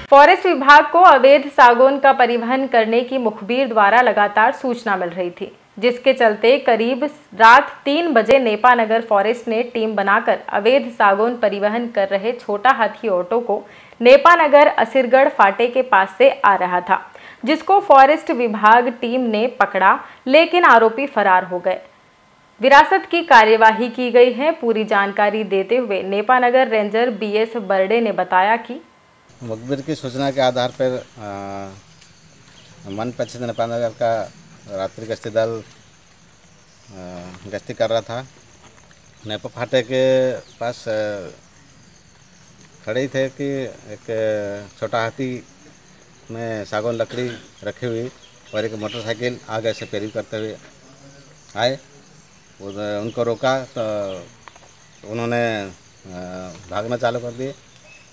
Forest विभाग को अवैध सागौन का परिवहन करने की मुखबिर द्वारा लगातार सूचना मिल रही थी, जिसके चलते करीब रात 3 बजे नेपानगर फॉरेस्ट ने टीम बनाकर अवैध सागौन परिवहन कर रहे छोटा हाथी ऑटो को नेपानगर असीरगढ़ फाटे के पास से आ रहा था, जिसको फॉरेस्ट विभाग टीम ने पकड़ा, लेकिन आरोपी फरार हो गए। विरासत की कार्यवाही की गई है। पूरी जानकारी देते हुए नेपानगर रेंजर BS बर्डे ने बताया कि मुखबिर की सूचना के आधार पर मन पश्चिम नेपानगर का रात्रि गश्ती दल गश्ती कर रहा था। नेपा फाटे के पास खड़े थे कि एक छोटा हाथी में सागौन लकड़ी रखी हुई और एक मोटरसाइकिल आगे से पैरवी करते हुए आए। उनको रोका तो उन्होंने भागना चालू कर दिए।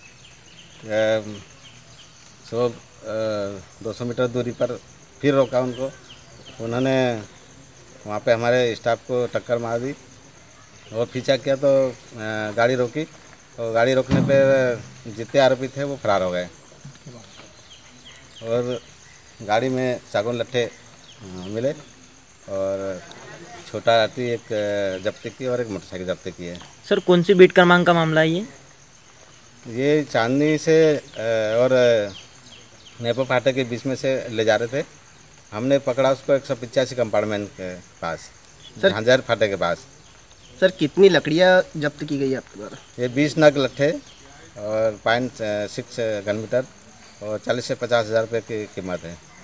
200 मीटर दूरी पर फिर रोका उनको। उन्होंने वहाँ पे हमारे स्टाफ को टक्कर मार दी और पीछा किया तो गाड़ी रोकी और गाड़ी रोकने पे जितने आरोपी थे वो फरार हो गए और गाड़ी में सागौन लट्ठे मिले और छोटा हाथी एक जब्ती की और एक मोटरसाइकिल जब्ती की है। सर, कौन सी बीट क्रमांक का मामला है ये चांदनी से और नेपा फाटे के बीच में से ले जा रहे थे। हमने पकड़ा उसको 185 कंपार्टमेंट के पास, झांझर फाटे के पास। सर, कितनी लकड़ियाँ जब्त की गई आपके द्वारा? ये 20 नग लट्ठे और 0.6 घन मीटर और 40 से 50 हज़ार रुपये की कीमत है।